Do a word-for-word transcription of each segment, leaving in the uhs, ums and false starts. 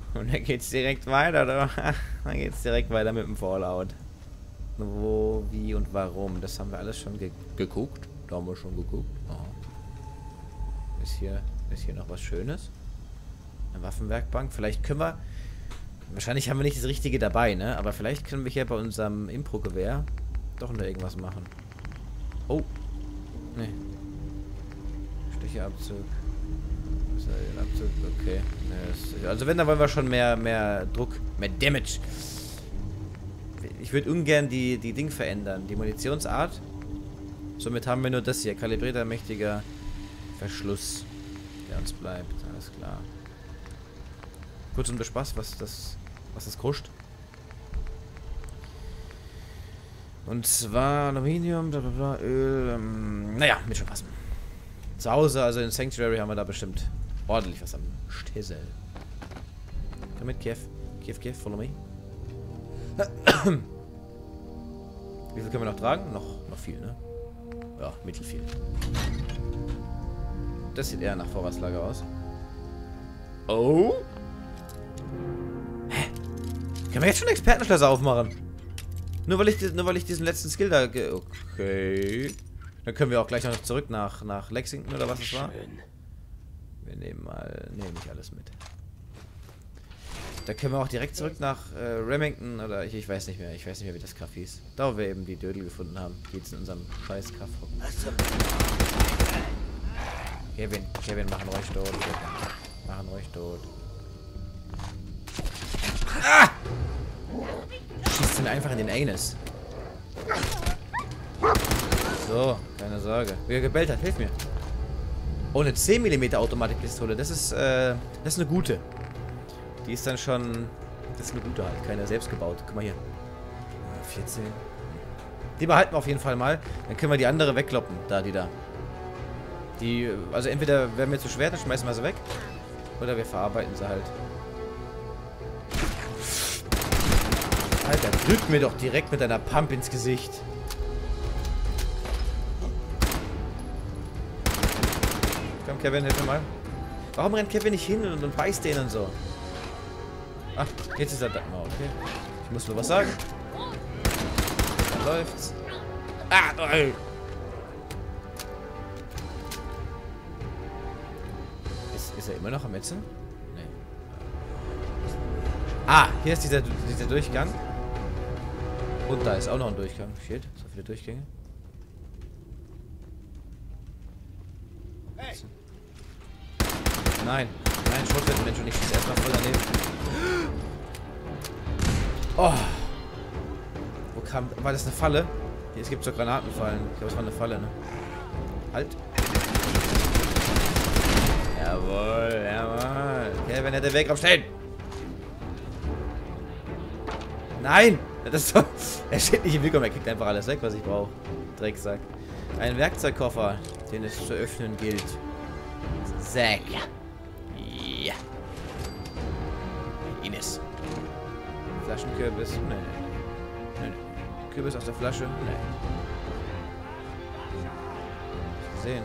Und dann geht's direkt weiter, oder? Dann geht's direkt weiter mit dem Fallout. Wo, wie und warum. Das haben wir alles schon ge geguckt. Da haben wir schon geguckt. Aha. Ist hier, ist hier noch was Schönes? Eine Waffenwerkbank. Vielleicht können wir... Wahrscheinlich haben wir nicht das Richtige dabei, ne? Aber vielleicht können wir hier bei unserem Impro-Gewehr doch noch irgendwas machen. Oh. Ne. Sticheabzug. Was ist ein Abzug? Okay. Ne, also wenn, dann wollen wir schon mehr, mehr Druck, mehr Damage. Ich würde ungern die, die Ding verändern. Die Munitionsart. Somit haben wir nur das hier. Kalibrierter, mächtiger Verschluss, der uns bleibt. Alles klar. Kurz und bespaßt, was das, was das kostet. Und zwar Aluminium, bla bla bla, Öl, ähm, naja, mit schon passen. Zu Hause, also in Sanctuary, haben wir da bestimmt ordentlich was am Stissel. Komm mit, Kiev. Kiev, Kiev, follow me. Wie viel können wir noch tragen? Noch, noch viel, ne? Ja, mittelfiel. Das sieht eher nach Vorratslager aus. Oh? Hä? Können wir jetzt schon Expertenschlösser aufmachen? Nur weil ich, nur weil ich diesen letzten Skill da... Ge okay. Dann können wir auch gleich noch zurück nach, nach Lexington oder was es war. Wir nehmen mal... Ne, nicht alles mit. Da können wir auch direkt zurück nach äh, Remington oder ich, ich weiß nicht mehr. Ich weiß nicht mehr, wie das Kaff hieß. Da, wo wir eben die Dödel gefunden haben. Die jetzt in unserem scheiß Kaff hocken. Kevin, Kevin, machen ruhig tot. Machen ruhig tot. Ah! Schießt mir einfach in den Anus. So, keine Sorge. Wie er gebellt hat, hilf mir. Oh, eine zehn Millimeter Automatikpistole. Das ist, äh, das ist eine gute. Die ist dann schon... Das ist eine gute halt. Keine selbst gebaut. Guck mal hier. vierzehn. Die behalten wir auf jeden Fall mal. Dann können wir die andere wegkloppen. Da, die da. Die... Also entweder werden wir zu schwer, dann schmeißen wir sie weg. Oder wir verarbeiten sie halt. Alter, drück mir doch direkt mit deiner Pump ins Gesicht. Komm, Kevin, hilf mir mal. Warum rennt Kevin nicht hin und, und beißt den und so? Ach, jetzt ist er da. Oh, okay. Ich muss nur was sagen. Dann läuft's. Ah, nein. Ist, ist er immer noch am Metzeln? Nee. Ah, hier ist dieser, dieser Durchgang. Und da ist auch noch ein Durchgang. Shit, so viele Durchgänge. Hey. Nein, nein, Schrotflintenmensch und ich schieße erstmal voll daneben. Oh. Wo kam... War das eine Falle? Hier, es gibt so Granatenfallen. Ich glaube, es war eine Falle, ne? Halt. Jawohl, jawohl. Okay, wenn er den Weg aufstellen. Nein! Das ist doch... Er steht nicht im Weg, aber er kriegt einfach alles weg, was ich brauche. Drecksack. Ein Werkzeugkoffer, den es zu öffnen gilt. Zack. Ja. Ines. Flaschenkürbis? Nee. Nee, nee. Kürbis aus der Flasche? Nee. Sehen.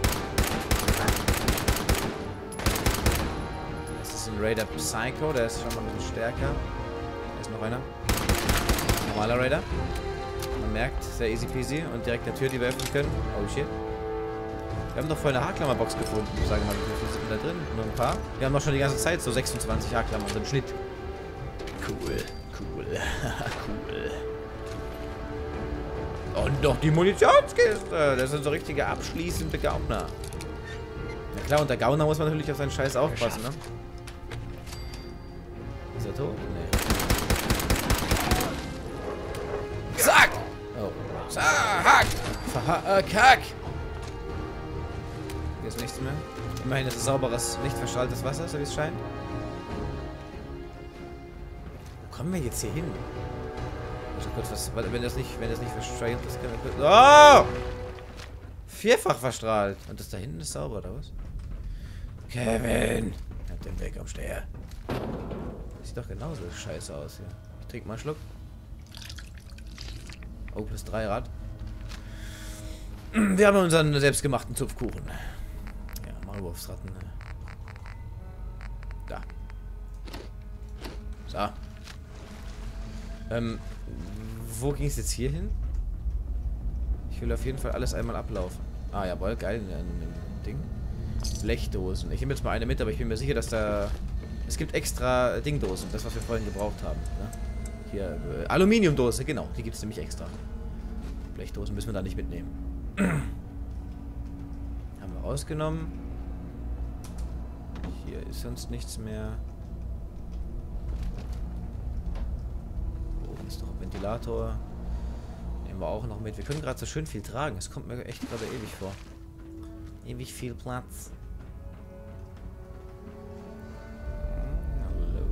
Das ist ein Raider Psycho, der ist schon mal ein bisschen stärker. Da ist noch einer. Normaler Raider. Man merkt, sehr easy peasy und direkt eine Tür, die wir öffnen können. Oh shit. Wir haben doch voll eine Haarklammerbox gefunden. Sagen wir mal, wie viele sind da drin? Nur ein paar. Wir haben doch schon die ganze Zeit so sechsundzwanzig Haarklammern im Schnitt. Cool, cool, cool. Und noch die Munitionskiste. Das sind so richtige abschließende Gauner. Na klar, unter Gauner muss man natürlich auf seinen Scheiß aufpassen, ne? Ist er tot? Nee. Zack! Oh. Zack! Verhack! Hier ist nichts mehr. Immerhin ist es sauberes, nicht verstrahltes Wasser, so wie es scheint. Wo kommen wir jetzt hier hin? Also kurz was, wenn das nicht, wenn das nicht verstrahlt ist, können wir kurz... Oh! Vierfach verstrahlt. Und das da hinten ist sauber, oder was? Kevin! Hab den Weg am Steher. Sieht doch genauso scheiße aus hier. Ich trinke mal einen Schluck. Oh, plus drei Rad. Wir haben unseren selbstgemachten Zupfkuchen. Ja, Maulwurfsratten. Da. So. Ähm, wo ging es jetzt hier hin? Ich will auf jeden Fall alles einmal ablaufen. Ah, jawohl, geil, ein, ein Ding. Blechdosen. Ich nehme jetzt mal eine mit, aber ich bin mir sicher, dass da... Es gibt extra Dingdosen, das, was wir vorhin gebraucht haben. Ne? Hier, äh, Aluminiumdose, genau. Die gibt es nämlich extra. Blechdosen müssen wir da nicht mitnehmen. Haben wir rausgenommen. Hier ist sonst nichts mehr. Oben ist noch ein Ventilator. Nehmen wir auch noch mit. Wir können gerade so schön viel tragen. Es kommt mir echt gerade ewig vor. Ewig viel Platz. Hallo.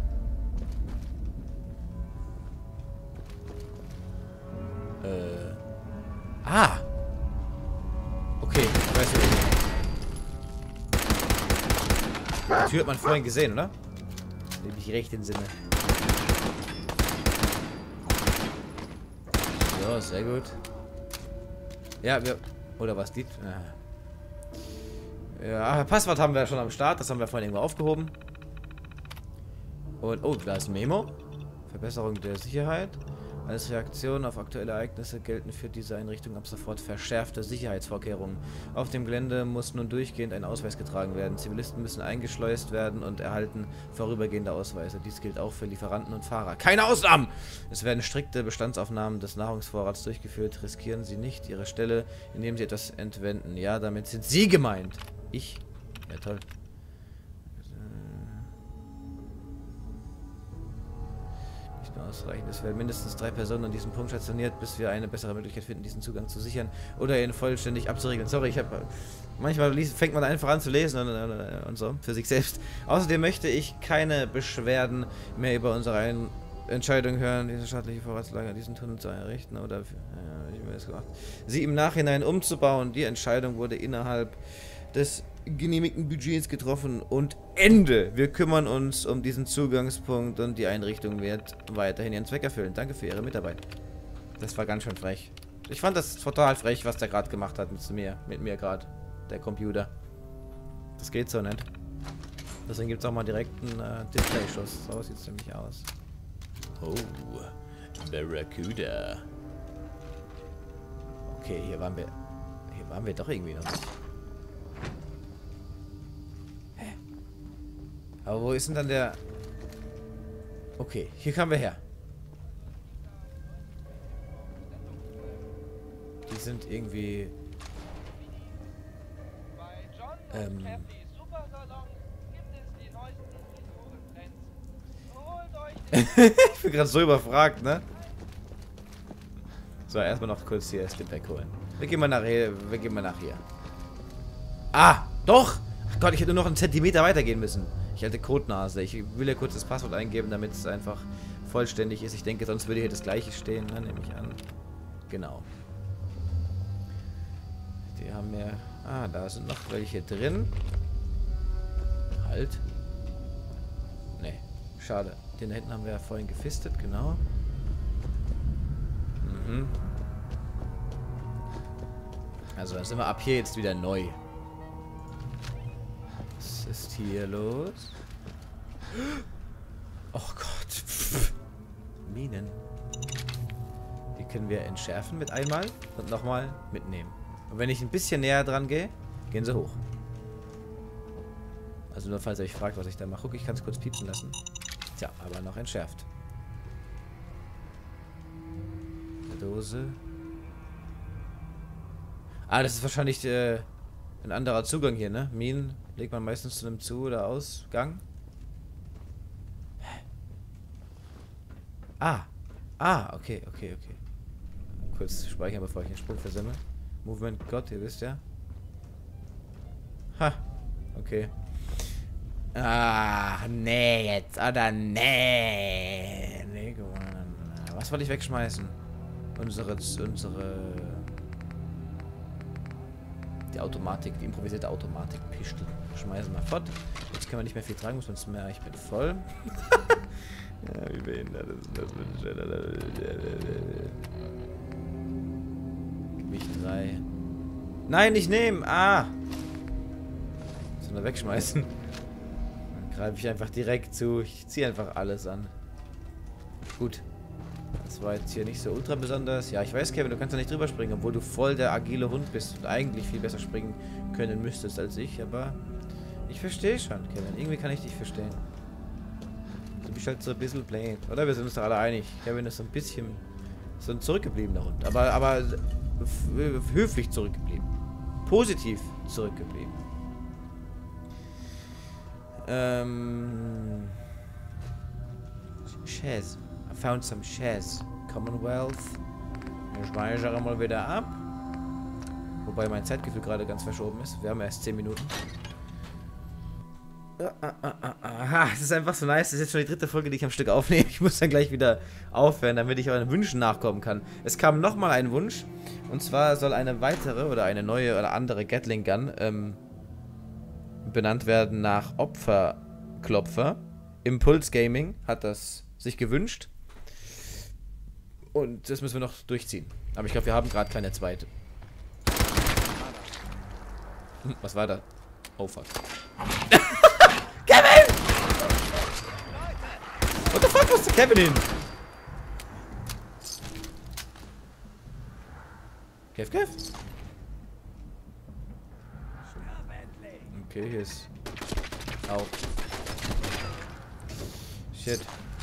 Äh. Ah! Okay, ich weiß nicht. Die Tür hat man vorhin gesehen, oder? Nehme ich recht in Sinne. So, sehr gut. Ja, wir... Oder was? Die... Ja, Passwort haben wir schon am Start. Das haben wir vorhin irgendwo aufgehoben. Und... Oh, da ist ein Memo. Verbesserung der Sicherheit. Als Reaktion auf aktuelle Ereignisse gelten für diese Einrichtung ab sofort verschärfte Sicherheitsvorkehrungen. Auf dem Gelände muss nun durchgehend ein Ausweis getragen werden. Zivilisten müssen eingeschleust werden und erhalten vorübergehende Ausweise. Dies gilt auch für Lieferanten und Fahrer. Keine Ausnahmen! Es werden strikte Bestandsaufnahmen des Nahrungsvorrats durchgeführt. Riskieren Sie nicht Ihre Stelle, indem Sie etwas entwenden. Ja, damit sind Sie gemeint. Ich? Ja, toll. Ausreichend. Es werden mindestens drei Personen an diesem Punkt stationiert, bis wir eine bessere Möglichkeit finden, diesen Zugang zu sichern oder ihn vollständig abzuriegeln. Sorry, ich habe manchmal liest, fängt man einfach an zu lesen und, und, und so für sich selbst. Außerdem möchte ich keine Beschwerden mehr über unsere Ein Entscheidung hören, diese staatliche Vorratslager, diesen Tunnel zu errichten oder für, ja, ich habe das gemacht. Sie im Nachhinein umzubauen. Die Entscheidung wurde innerhalb des genehmigten Budgets getroffen und Ende. Wir kümmern uns um diesen Zugangspunkt und die Einrichtung wird weiterhin ihren Zweck erfüllen. Danke für Ihre Mitarbeit. Das war ganz schön frech. Ich fand das total frech, was der gerade gemacht hat mit mir, mit mir gerade, der Computer. Das geht so nicht. Deswegen gibt es auch mal direkt einen äh, Display-Schuss. So sieht es nämlich aus. Oh, Barracuda. Okay, hier waren wir, hier waren wir doch irgendwie noch nicht. Aber wo ist denn dann der... Okay, hier kamen wir her. Die sind irgendwie... Ähm... Ich bin gerade so überfragt, ne? So, erstmal noch kurz hier das Gepäck holen. Wir gehen mal nach hier. Wir gehen mal nach hier. Ah, doch! Ach Gott, ich hätte nur noch einen Zentimeter weitergehen müssen. Ich hatte Codenase. Ich will ja kurz das Passwort eingeben, damit es einfach vollständig ist. Ich denke, sonst würde hier das gleiche stehen, ne? Nehme ich an. Genau. Die haben wir... Ah, da sind noch welche drin. Halt. Nee, schade. Den da hinten haben wir ja vorhin gefistet, genau. Mhm. Also, dann sind wir ab hier jetzt wieder neu. Was ist hier los? Oh Gott. Pff. Minen. Die können wir entschärfen mit einmal und nochmal mitnehmen. Und wenn ich ein bisschen näher dran gehe, gehen sie hoch. Also nur falls ihr euch fragt, was ich da mache. Guck, ich kann es kurz piepsen lassen. Tja, aber noch entschärft. Eine Dose. Ah, das ist wahrscheinlich äh, ein anderer Zugang hier, ne? Minen legt man meistens zu einem Zu- oder Ausgang. Ah. Ah, okay, okay, okay. Kurz speichern, bevor ich den Sprung versemmel. Movement Gott, ihr wisst ja. Ha. Okay. Ah, nee, jetzt, oder nee. Nee, gewonnen. Was wollte ich wegschmeißen? Unsere, unsere... Die Automatik, die improvisierte Automatik-Pistola. Schmeißen wir fort. Jetzt können wir nicht mehr viel tragen, muss man mehr. Ich bin voll. Ja, wie behindert ist das bitte? Gewicht drei. Nein, nicht nehmen! Ah! Sollen wir wegschmeißen? Greife ich einfach direkt zu. Ich ziehe einfach alles an. Gut. Das war jetzt hier nicht so ultra besonders. Ja, ich weiß, Kevin, du kannst ja nicht drüber springen, obwohl du voll der agile Hund bist und eigentlich viel besser springen können müsstest als ich, aber ich verstehe schon, Kevin. Irgendwie kann ich dich verstehen. Du bist halt so ein bisschen plain. Oder? Wir sind uns da alle einig. Kevin ist so ein bisschen so ein zurückgebliebener Hund. Aber, aber höflich zurückgeblieben. Positiv zurückgeblieben. Ähm... Chaz. I found some Chaz. Commonwealth. Ich speichere mal wieder ab. Wobei mein Zeitgefühl gerade ganz verschoben ist. Wir haben erst zehn Minuten. Aha, es ist einfach so nice. Das ist jetzt schon die dritte Folge, die ich am Stück aufnehme. Ich muss dann gleich wieder aufhören, damit ich euren Wünschen nachkommen kann. Es kam nochmal ein Wunsch. Und zwar soll eine weitere oder eine neue oder andere Gatling Gun ähm, benannt werden nach Opferklopfer. Impulse Gaming hat das sich gewünscht. Und das müssen wir noch durchziehen. Aber ich glaube, wir haben gerade keine zweite. Hm, was war da? Oh fuck. Kevin! What the fuck, wo ist der Kevin hin? Kev, Kev? Okay, hier ist... Au. Shit.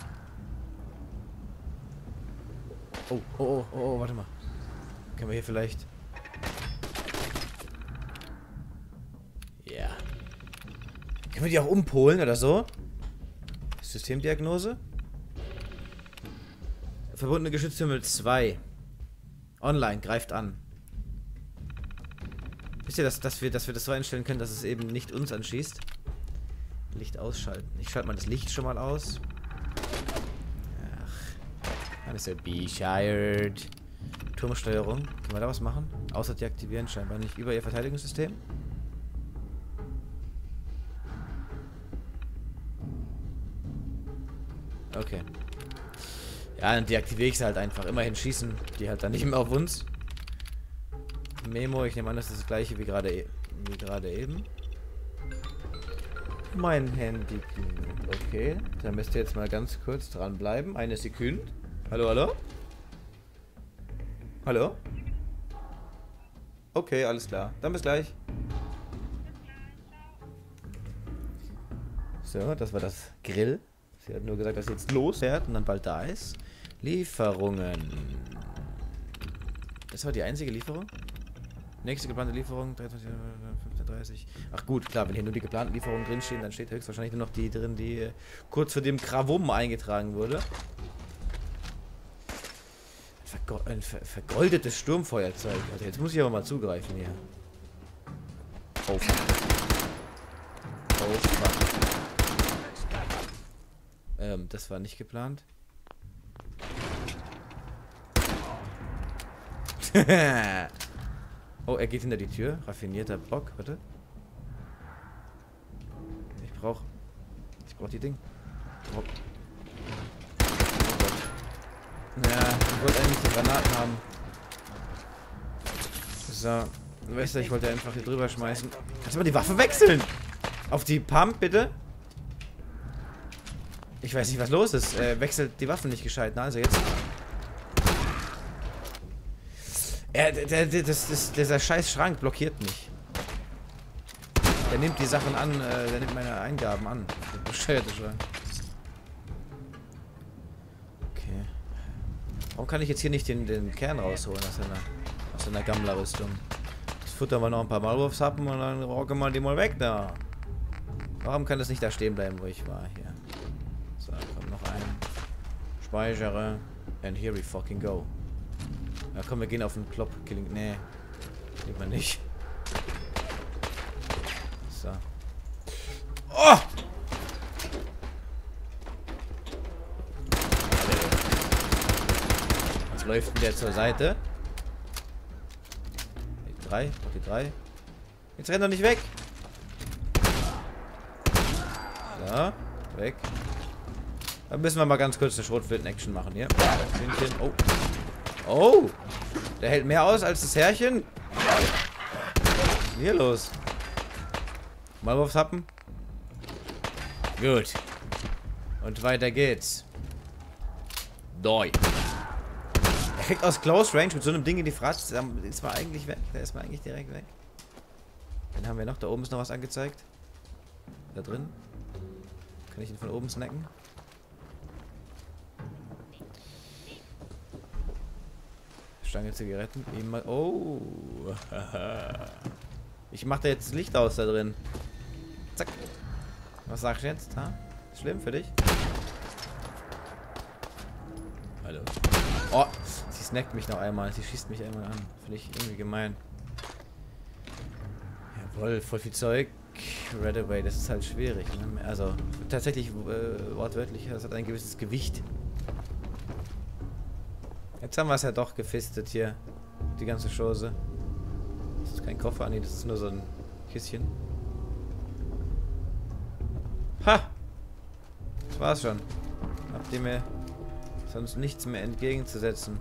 Oh, oh, oh, oh, oh, warte mal. Können wir hier vielleicht... Ja. Yeah. Können wir die auch umpolen oder so? Systemdiagnose? Verbundene Geschütztürme zwei. Online, greift an. Wisst ihr, dass, dass, wir, dass wir das so einstellen können, dass es eben nicht uns anschießt? Licht ausschalten. Ich schalte mal das Licht schon mal aus. Ach. Dann ist er bescheuert. Turmsteuerung. Können wir da was machen? Außer deaktivieren scheinbar nicht. Über ihr Verteidigungssystem? Okay. Ja, dann deaktiviere ich sie halt einfach. Immerhin schießen die halt dann nicht mehr auf uns. Memo, ich nehme an, das ist das gleiche wie gerade e wie gerade eben. Mein Handy. Okay, dann müsst ihr jetzt mal ganz kurz dranbleiben. Eine Sekunde. Hallo, hallo? Hallo? Okay, alles klar. Dann bis gleich. So, das war das Grill. Sie hat nur gesagt, dass sie jetzt losfährt und dann bald da ist. Lieferungen. Das war die einzige Lieferung? Nächste geplante Lieferung, dreiundzwanzig, fünfzehn Uhr dreißig. Ach gut, klar, wenn hier nur die geplanten Lieferungen drinstehen, dann steht höchstwahrscheinlich nur noch die drin, die äh, kurz vor dem Krawum eingetragen wurde. Vergo ein ver vergoldetes Sturmfeuerzeug. Also jetzt muss ich aber mal zugreifen hier. Oh fuck. Oh fuck. Ähm, das war nicht geplant. Oh, er geht hinter die Tür. Raffinierter Bock, warte. Ich brauch... Ich brauch die Ding. Oh. Ja, ich wollte eigentlich die Granaten haben. So. Weißt du, ich wollte einfach hier drüber schmeißen. Kannst du mal die Waffe wechseln? Auf die Pump, bitte? Ich weiß nicht, was los ist. Er wechselt die Waffen nicht gescheit. Na, also jetzt... Er, der, der, das, das, dieser scheiß Schrank blockiert mich. Der nimmt die Sachen an, äh, der nimmt meine Eingaben an. Der bescheuerte Schrank. Okay. Warum kann ich jetzt hier nicht den, den Kern rausholen aus seiner, aus seiner Gammler-Rüstung? Jetzt futtern wir noch ein paar Maulwurfshappen und dann rocken wir die mal weg da. Warum kann das nicht da stehen bleiben, wo ich war? Hier. So, kommt noch ein. Speichere. And here we fucking go. Ja, komm, wir gehen auf den Klopp-Killing. Nee. Geht man nicht. So. Oh! Was läuft denn der zur Seite? Die drei. Die drei. Jetzt rennt doch nicht weg. So. Weg. Dann müssen wir mal ganz kurz eine Schrotflinten-Action machen hier. Oh. Oh! Der hält mehr aus als das Herrchen. Was ist hier los? Maulwurfshappen? Gut. Und weiter geht's. Doi. Er kriegt aus Close Range mit so einem Ding in die Fratze. Ist mal eigentlich weg. Der ist mal eigentlich direkt weg. Dann haben wir noch. Da oben ist noch was angezeigt. Da drin. Kann ich ihn von oben snacken? Stange Zigaretten. Immer. Oh. Ich mache da jetzt das Licht aus da drin. Zack. Was sagst du jetzt? Ha? Schlimm für dich? Hallo. Oh, sie snackt mich noch einmal. Sie schießt mich einmal an. Finde ich irgendwie gemein. Jawohl, voll viel Zeug. Red away, das ist halt schwierig. Ne? Also, tatsächlich äh, wortwörtlich, das hat ein gewisses Gewicht. Jetzt haben wir es ja doch gefistet hier. Die ganze Chose. Das ist kein Koffer, nee, das ist nur so ein Kistchen. Ha! Das war's schon. Habt ihr mir sonst nichts mehr entgegenzusetzen.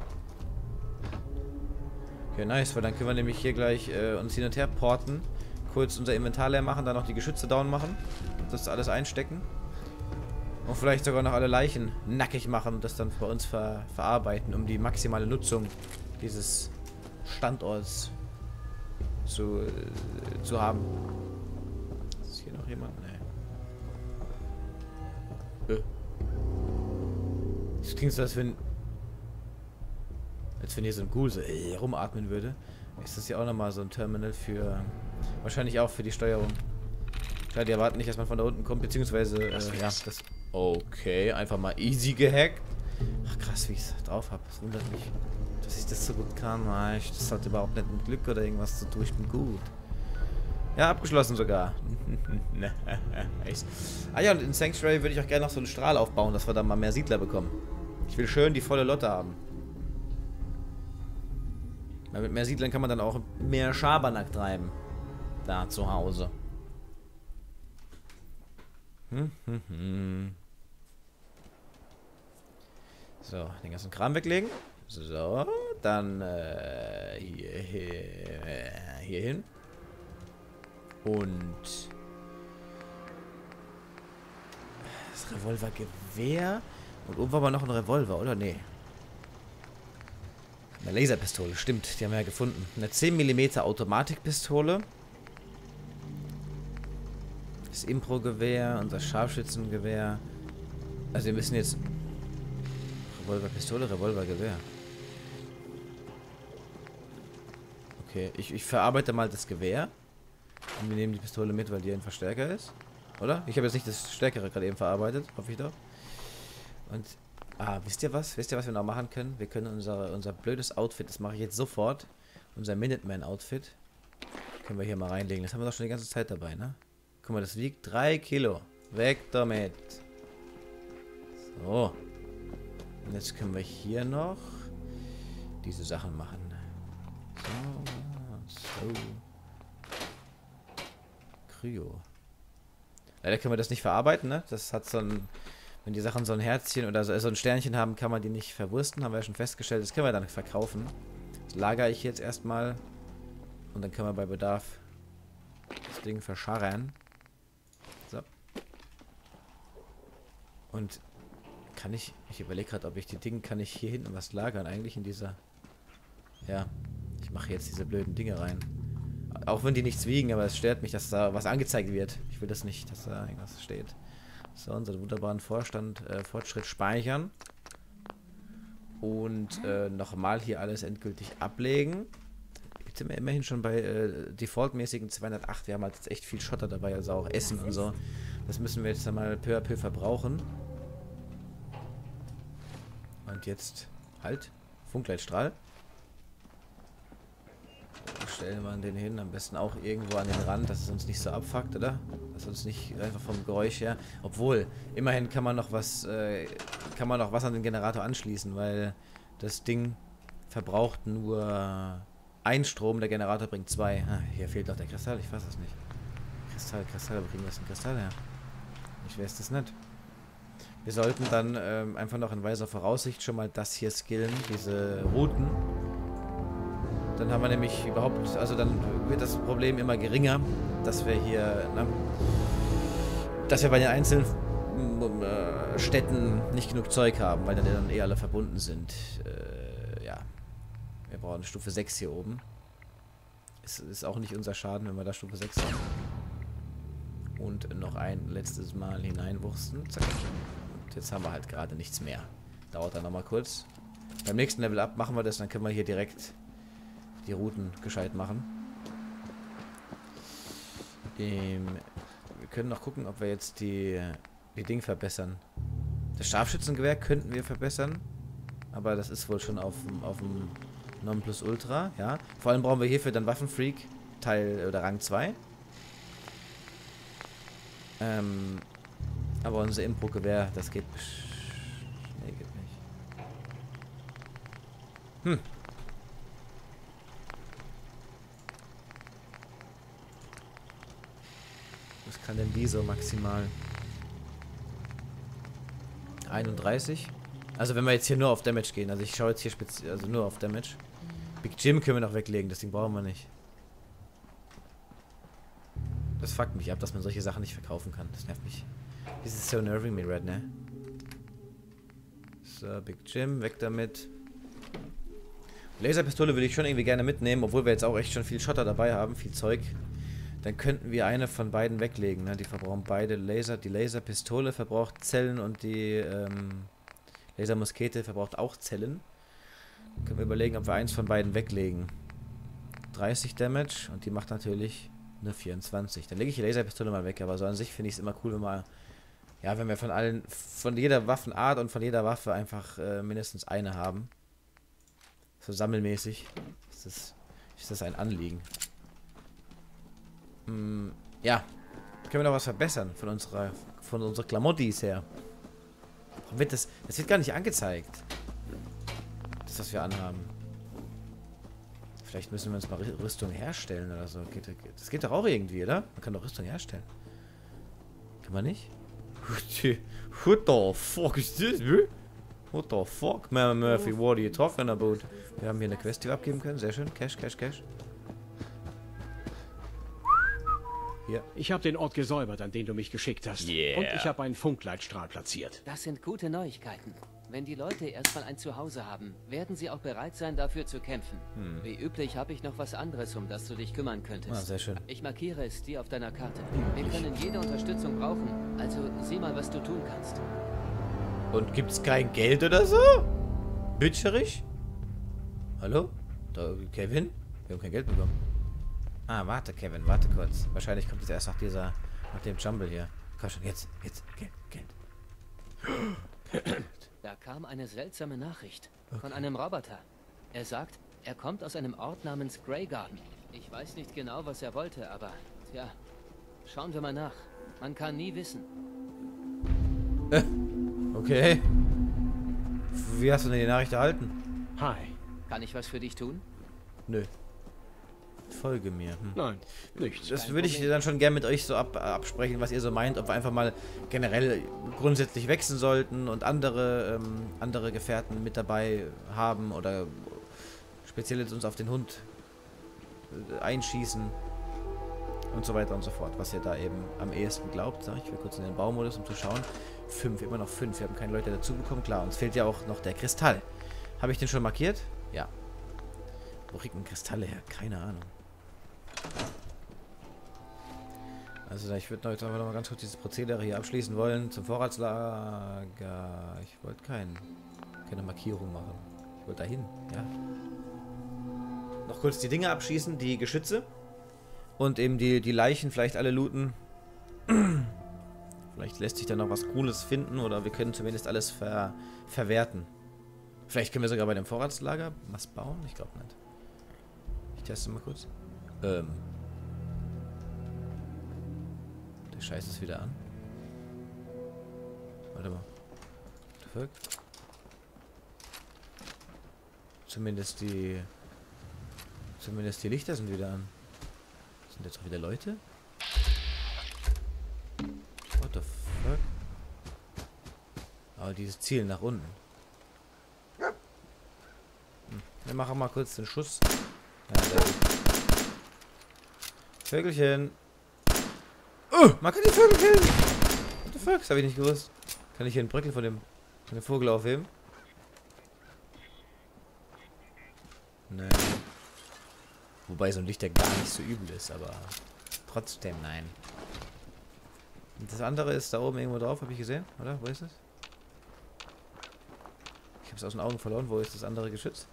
Okay, nice, weil dann können wir nämlich hier gleich äh, uns hin und her porten. Kurz unser Inventar leer machen, dann noch die Geschütze down machen. Das alles einstecken. Und vielleicht sogar noch alle Leichen nackig machen und das dann bei uns ver verarbeiten, um die maximale Nutzung dieses Standorts zu, äh, zu haben. Ist hier noch jemand? Nee. Äh. Das klingt so, als wenn als wenn hier so ein Ghoul so äh, rumatmen würde. Ist das ja auch nochmal so ein Terminal für wahrscheinlich auch für die Steuerung. Klar, die erwarten nicht, dass man von da unten kommt, beziehungsweise äh, ja, das okay, einfach mal easy gehackt. Ach krass, wie ich es drauf habe. Das wundert mich, dass ich das so gut kann. Das hat überhaupt nicht mit Glück oder irgendwas zu tun. Ich bin gut. Ja, abgeschlossen sogar. Ah ja, und in Sanctuary würde ich auch gerne noch so einen Strahl aufbauen, dass wir da mal mehr Siedler bekommen. Ich will schön die volle Lotte haben. Weil mit mehr Siedlern kann man dann auch mehr Schabernack treiben. Da zu Hause. Hm, hm, hm. So, den ganzen Kram weglegen. So, dann äh, hier, hier, hier hin. Und das Revolvergewehr. Und oben war aber noch ein Revolver, oder? Nee. Eine Laserpistole, stimmt. Die haben wir ja gefunden. Eine zehn Millimeter Automatikpistole. Das Impro-Gewehr und das Scharfschützengewehr. Also wir müssen jetzt... Revolverpistole, Revolvergewehr. Okay, ich, ich verarbeite mal das Gewehr. Und wir nehmen die Pistole mit, weil die einfach stärker ist. Oder? Ich habe jetzt nicht das Stärkere gerade eben verarbeitet. Hoffe ich doch. Und... Ah, wisst ihr was? Wisst ihr, was wir noch machen können? Wir können unser, unser blödes Outfit, das mache ich jetzt sofort. Unser Minuteman-Outfit. Können wir hier mal reinlegen. Das haben wir doch schon die ganze Zeit dabei, ne? Guck mal, das wiegt drei Kilo. Weg damit. So. Und jetzt können wir hier noch diese Sachen machen. So. So. Kryo. Leider können wir das nicht verarbeiten, ne? Das hat so ein... Wenn die Sachen so ein Herzchen oder so, so ein Sternchen haben, kann man die nicht verwursten. Haben wir ja schon festgestellt. Das können wir dann verkaufen. Das lagere ich jetzt erstmal. Und dann können wir bei Bedarf das Ding verscharren. So. Und kann ich... Ich überlege gerade, ob ich die Dinge... Kann ich hier hinten was lagern? Eigentlich in dieser... Ja. Ich mache jetzt diese blöden Dinge rein. Auch wenn die nichts wiegen, aber es stört mich, dass da was angezeigt wird. Ich will das nicht, dass da irgendwas steht. So, unseren wunderbaren Vorstand, äh, Fortschritt speichern. Und äh, nochmal hier alles endgültig ablegen. Jetzt sind wir immerhin schon bei äh, defaultmäßigen zweihundertacht. Wir haben halt jetzt echt viel Schotter dabei, also auch Essen und so. Das müssen wir jetzt einmal peu à peu verbrauchen. Und jetzt halt Funkleitstrahl. Stellen wir den hin, am besten auch irgendwo an den Rand, dass es uns nicht so abfuckt, oder? Dass uns nicht einfach vom Geräusch her. Obwohl, immerhin kann man noch was, äh, kann man noch was an den Generator anschließen, weil das Ding verbraucht nur ein Strom, der Generator bringt zwei. Ah, hier fehlt doch der Kristall, ich weiß es nicht. Kristall, Kristall, wo kriegen wir jetzt einen Kristall her? Ich weiß das nicht. Wir sollten dann ähm, einfach noch in weiser Voraussicht schon mal das hier skillen, diese Routen. Dann haben wir nämlich überhaupt, also dann wird das Problem immer geringer, dass wir hier na, dass wir bei den einzelnen äh, Städten nicht genug Zeug haben, weil dann eh alle verbunden sind. Äh, ja. Wir brauchen Stufe sechs hier oben. Es ist auch nicht unser Schaden, wenn wir da Stufe sechs haben. Und noch ein letztes Mal hineinwursten. Zack. Und jetzt haben wir halt gerade nichts mehr. Dauert dann nochmal kurz. Beim nächsten Level Up machen wir das, dann können wir hier direkt die Routen gescheit machen. Ähm, wir können noch gucken, ob wir jetzt die, die Dinge verbessern. Das Scharfschützengewehr könnten wir verbessern. Aber das ist wohl schon auf, auf dem Nonplusultra, ja. Vor allem brauchen wir hierfür dann Waffenfreak Teil oder Rang zwei. Ähm, aber unser Impro-Gewehr, das geht... Nee, geht nicht. Hm. Was kann denn die so maximal? einunddreißig. Also wenn wir jetzt hier nur auf Damage gehen. Also ich schaue jetzt hier speziell, also nur auf Damage. Big Jim können wir noch weglegen, das Ding brauchen wir nicht. Das fuckt mich ab, dass man solche Sachen nicht verkaufen kann. Das nervt mich. Das ist so nerving me, Red, ne? So, Big Jim, weg damit. Laserpistole würde ich schon irgendwie gerne mitnehmen, obwohl wir jetzt auch echt schon viel Schotter dabei haben, viel Zeug. Dann könnten wir eine von beiden weglegen, ne? Die verbrauchen beide Laser. Die Laserpistole verbraucht Zellen und die ähm, Lasermuskete verbraucht auch Zellen. Dann können wir überlegen, ob wir eins von beiden weglegen. dreißig Damage und die macht natürlich nur vierundzwanzig. Dann lege ich die Laserpistole mal weg, aber so an sich finde ich es immer cool, wenn wir, ja, wenn wir von allen, von jeder Waffenart und von jeder Waffe einfach äh, mindestens eine haben. So sammelmäßig ist das, ist das ein Anliegen. Hm, ja, können wir noch was verbessern von unserer, von unserer Klamottis her. Wird das, das wird gar nicht angezeigt. Das, was wir anhaben. Vielleicht müssen wir uns mal Rüstung herstellen oder so. Geht, das geht doch auch irgendwie, oder? Man kann doch Rüstung herstellen. Kann man nicht? What the fuck is this, bro? What the fuck, man Murphy, what are you talking about? Wir haben hier eine Quest, die wir abgeben können. Sehr schön. Cash, Cash, Cash. Hier. Ich habe den Ort gesäubert, an den du mich geschickt hast. Yeah. Und ich habe einen Funkleitstrahl platziert. Das sind gute Neuigkeiten. Wenn die Leute erstmal ein Zuhause haben, werden sie auch bereit sein, dafür zu kämpfen. Hm. Wie üblich habe ich noch was anderes, um das du dich kümmern könntest. Ah, sehr schön. Ich markiere es dir auf deiner Karte. Wir können jede Unterstützung brauchen, also sieh mal, was du tun kannst. Und gibt's kein Geld oder so? Bitcherig? Hallo? Da, Kevin? Wir haben kein Geld bekommen. Ah, warte, Kevin, warte kurz. Wahrscheinlich kommt es erst nach dieser, nach dem Jumble hier. Komm schon, jetzt, jetzt, Geld, Geld. Da kam eine seltsame Nachricht Okay. von einem Roboter. Er sagt, er kommt aus einem Ort namens Greygarden. Ich weiß nicht genau, was er wollte, aber tja, schauen wir mal nach. Man kann nie wissen. Äh, okay. Wie hast du denn die Nachricht erhalten? Hi. Kann ich was für dich tun? Nö. Folge mir. Hm. Nein, nichts. Das Kein würde ich Problem. dann schon gerne mit euch so ab, absprechen, was ihr so meint, ob wir einfach mal generell grundsätzlich wechseln sollten und andere, ähm, andere Gefährten mit dabei haben oder speziell jetzt uns auf den Hund äh, einschießen und so weiter und so fort, was ihr da eben am ehesten glaubt. Sag ich, ich will kurz in den Baumodus, um zu schauen. Fünf, immer noch fünf. Wir haben keine Leute dazu bekommen. Klar, uns fehlt ja auch noch der Kristall. Habe ich den schon markiert? Ja. Wo kriegt man Kristalle her? Keine Ahnung. Also ich würde heute noch mal ganz kurz dieses Prozedere hier abschließen wollen. Zum Vorratslager. Ich wollte kein, keine Markierung machen. Ich wollte dahin, ja. Noch kurz die Dinge abschießen, die Geschütze. Und eben die, die Leichen vielleicht alle looten. Vielleicht lässt sich da noch was Cooles finden oder wir können zumindest alles ver, verwerten. Vielleicht können wir sogar bei dem Vorratslager was bauen? Ich glaube nicht. Ich teste mal kurz. Ähm. Der Scheiß ist wieder an. Warte mal. What the fuck? Zumindest die... Zumindest die Lichter sind wieder an. Sind jetzt auch wieder Leute? What the fuck? Aber dieses Ziel nach unten. Hm. Wir machen mal kurz den Schuss. Ja, sehr gut. Vögelchen. Oh, man kann die Vögel killen. What the fuck? Das habe ich nicht gewusst. Kann ich hier einen Bröckel von dem, von dem Vogel aufheben? Nee. Wobei so ein Licht ja gar nicht so übel ist, aber trotzdem nein. Und das andere ist da oben irgendwo drauf, habe ich gesehen, oder? Wo ist es? Ich habe es aus den Augen verloren. Wo ist das andere Geschütz?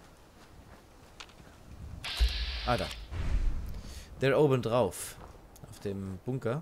Ah, da. Der oben drauf. Auf dem Bunker.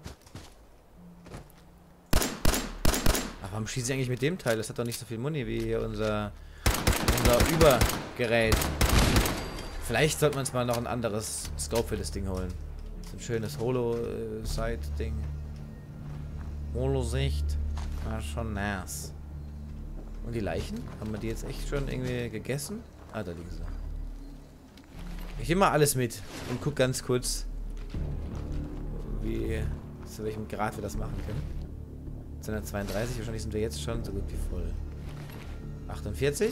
Ach, warum schieße ich eigentlich mit dem Teil? Das hat doch nicht so viel Muni wie hier unser, unser Übergerät. Vielleicht sollte man uns mal noch ein anderes Scope für das Ding holen. So ein schönes Holo-Side-Ding. Holo-Sicht. War schon nice. Und die Leichen? Haben wir die jetzt echt schon irgendwie gegessen? Ah, da liegen sie. Ich nehme mal alles mit und guck ganz kurz, wie, zu welchem Grad wir das machen können. zweihundertzweiunddreißig, wahrscheinlich sind wir jetzt schon so gut wie voll. achtundvierzig.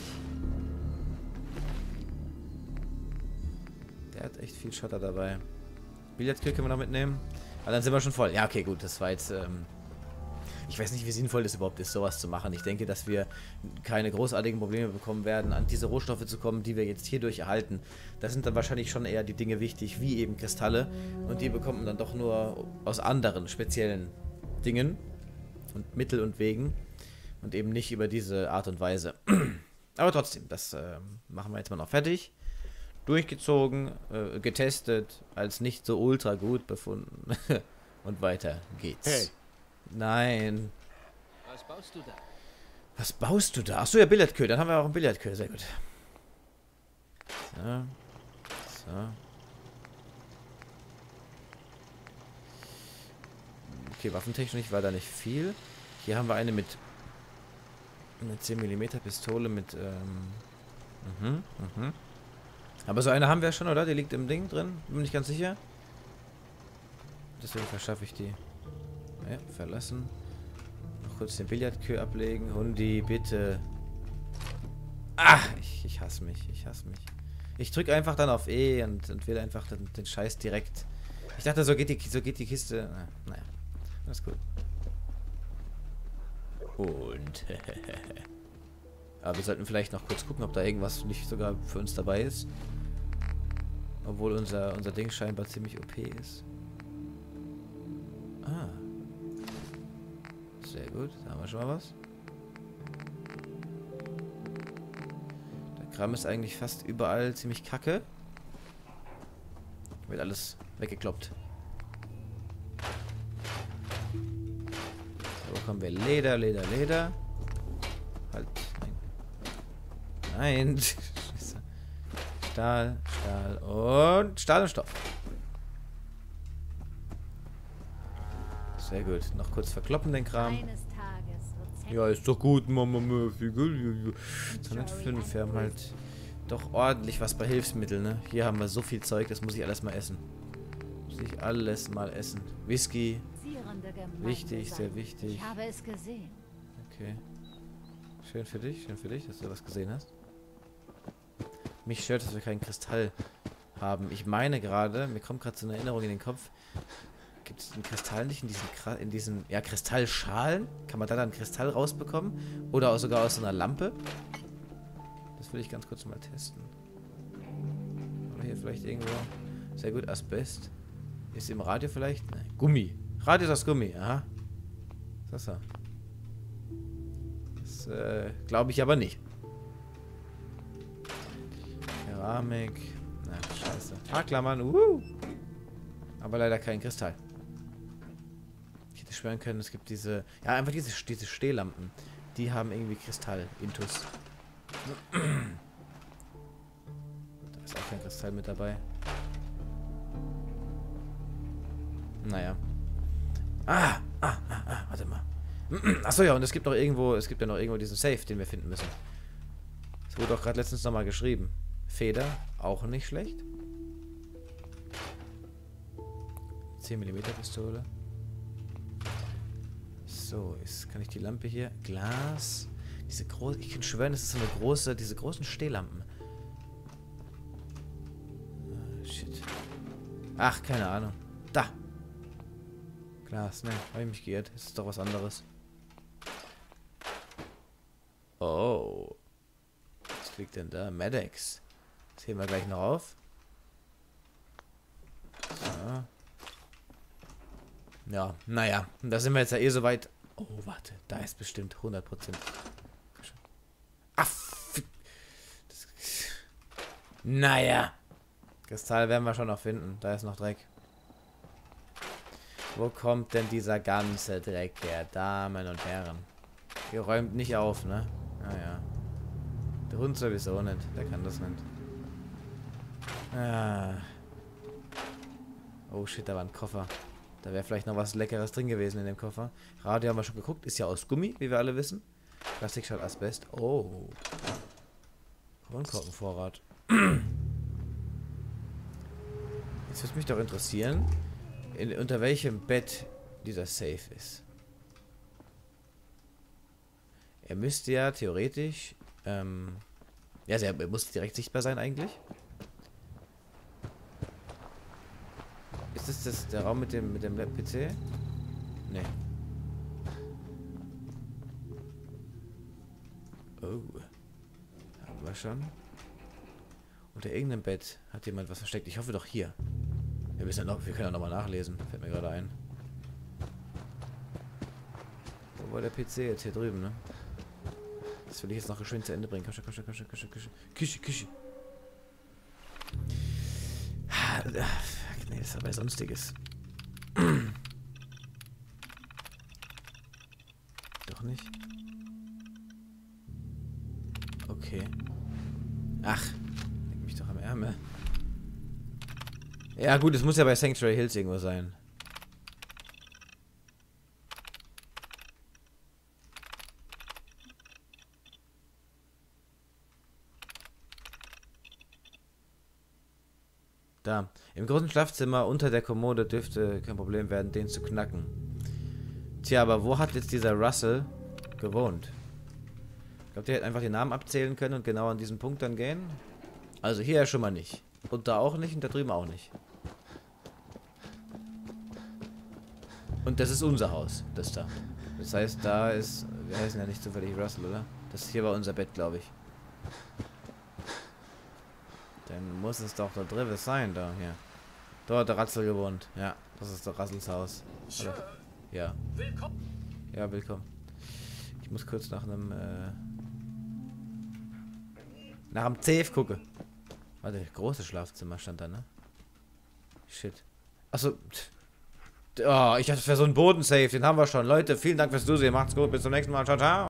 Der hat echt viel Schotter dabei. Billardkühl können wir noch mitnehmen. Aber dann sind wir schon voll. Ja, okay, gut, das war jetzt... Ähm ich weiß nicht, wie sinnvoll das überhaupt ist, sowas zu machen. Ich denke, dass wir keine großartigen Probleme bekommen werden, an diese Rohstoffe zu kommen, die wir jetzt hierdurch erhalten. Da sind dann wahrscheinlich schon eher die Dinge wichtig, wie eben Kristalle. Und die bekommt man dann doch nur aus anderen speziellen Dingen und Mittel und Wegen. Und eben nicht über diese Art und Weise. Aber trotzdem, das äh, machen wir jetzt mal noch fertig. Durchgezogen, äh, getestet, als nicht so ultra gut befunden. Und weiter geht's. Hey. Was Nein. baust du da? Was baust du da? Achso, ja, Billardkühl. Dann haben wir auch einen Billardkühl. Sehr gut. So. So. Okay, waffentechnisch war da nicht viel. Hier haben wir eine mit eine zehn Millimeter Pistole mit ähm, mhm, mhm. Aber so eine haben wir schon, oder? Die liegt im Ding drin. Bin mir nicht ganz sicher. Deswegen verschaffe ich die. Ja, verlassen. Noch kurz den Billardkühl ablegen. Hundi, bitte. Ach, ich, ich hasse mich. Ich hasse mich. Ich drücke einfach dann auf E und, und will einfach den, den Scheiß direkt. Ich dachte, so geht die, so geht die Kiste. Na, naja, alles gut. Und. Aber wir sollten vielleicht noch kurz gucken, ob da irgendwas nicht sogar für uns dabei ist. Obwohl unser, unser Ding scheinbar ziemlich O P ist. Ah. Sehr gut, da haben wir schon mal was. Der Kram ist eigentlich fast überall ziemlich kacke. Wird alles weggekloppt. So, bekommen wir Leder, Leder, Leder. Halt, nein. Nein. Scheiße. Stahl, Stahl und Stahl und Stoff. Sehr gut. Noch kurz verkloppen den Kram. Ja, ist doch gut, Mama Murphy. zweihundertfünf. Wir haben halt doch ordentlich was bei Hilfsmitteln, ne? Hier haben wir so viel Zeug, das muss ich alles mal essen. Muss ich alles mal essen. Whisky. Wichtig, sehr wichtig. Ich habe es gesehen. Okay. Schön für dich, schön für dich, dass du was gesehen hast. Mich stört, dass wir keinen Kristall haben. Ich meine gerade, mir kommt gerade so eine Erinnerung in den Kopf. Gibt es den Kristall nicht in diesen, in diesen ja, Kristallschalen? Kann man da dann Kristall rausbekommen? Oder auch sogar aus so einer Lampe? Das will ich ganz kurz mal testen. Oder hier vielleicht irgendwo. Sehr gut, Asbest. Ist im Radio vielleicht? Nein. Gummi. Radio ist aus Gummi, aha. Das ist so. Das äh, glaube ich aber nicht. Keramik. Na, scheiße. Ah, Klammern. Uh. Aber leider kein Kristall. Ich hätte schwören können, es gibt diese... Ja, einfach diese, diese Stehlampen. Die haben irgendwie Kristall-Intus. Da ist auch kein Kristall mit dabei. Naja. Ah, ah, ah, ah, warte mal. Achso, ja, und es gibt noch irgendwo, es gibt ja noch irgendwo diesen Safe, den wir finden müssen. Das wurde auch gerade letztens nochmal geschrieben. Feder, auch nicht schlecht. zehn Millimeter Pistole. So, ist, kann ich die Lampe hier? Glas. Diese große, ich kann schwören, das ist so eine große, diese großen Stehlampen. Ah, shit. Ach, keine Ahnung. Da. Glas, ne, habe ich mich geirrt. Das ist doch was anderes. Oh. Was liegt denn da? Medex. Das heben wir gleich noch auf. So. Ja, naja. Da sind wir jetzt ja eh so weit. Oh, warte. Da ist bestimmt hundert Prozent. Ach, das, naja. Kristall werden wir schon noch finden. Da ist noch Dreck. Wo kommt denn dieser ganze Dreck her, Damen und Herren? Ihr räumt nicht auf, ne? Naja. Der Hund sowieso nicht. Der kann das nicht. Ah. Oh shit, da war ein Koffer. Da wäre vielleicht noch was Leckeres drin gewesen in dem Koffer. Radio haben wir schon geguckt. Ist ja aus Gummi, wie wir alle wissen. Plastik statt Asbest. Oh. Kronkorkenvorrat. Jetzt würde mich doch interessieren, in, unter welchem Bett dieser Safe ist. Er müsste ja theoretisch... Ähm, ja, er muss direkt sichtbar sein eigentlich. Ist das, das der Raum mit dem mit dem P C? Nee. Oh. Haben wir schon. Unter irgendeinem Bett hat jemand was versteckt. Ich hoffe doch hier. Wir müssen ja noch, wir können ja nochmal nachlesen. Fällt mir gerade ein. Wo war der P C jetzt? Hier drüben, ne? Das will ich jetzt noch geschwind zu Ende bringen. Küche, Küche, Küche, Küche, Küche. Küche, Küche. Nee, das ist aber Sonstiges. Doch nicht. Okay. Ach, leg mich doch am Ärmel. Ja gut, es muss ja bei Sanctuary Hills irgendwo sein. Da. Im großen Schlafzimmer unter der Kommode dürfte kein Problem werden, den zu knacken. Tja, aber wo hat jetzt dieser Russell gewohnt? Ich glaube, der hätte einfach den Namen abzählen können und genau an diesen Punkt dann gehen. Also hier ja schon mal nicht. Und da auch nicht und da drüben auch nicht. Und das ist unser Haus, das da. Das heißt, da ist... Wir heißen ja nicht zufällig Russell, oder? Das hier war unser Bett, glaube ich. Dann muss es doch der Drive sein, da, hier. Dort hat der Ratzel gewohnt. Ja, das ist der Rassels Haus. Oder? Ja. Ja, willkommen. Ich muss kurz nach einem, äh... nach einem Safe gucken. Warte, großes Schlafzimmer stand da, ne? Shit. Achso. Oh, ich hatte für so einen Boden-Safe, den haben wir schon. Leute, vielen Dank fürs Zusehen. Macht's gut, bis zum nächsten Mal. Ciao, ciao.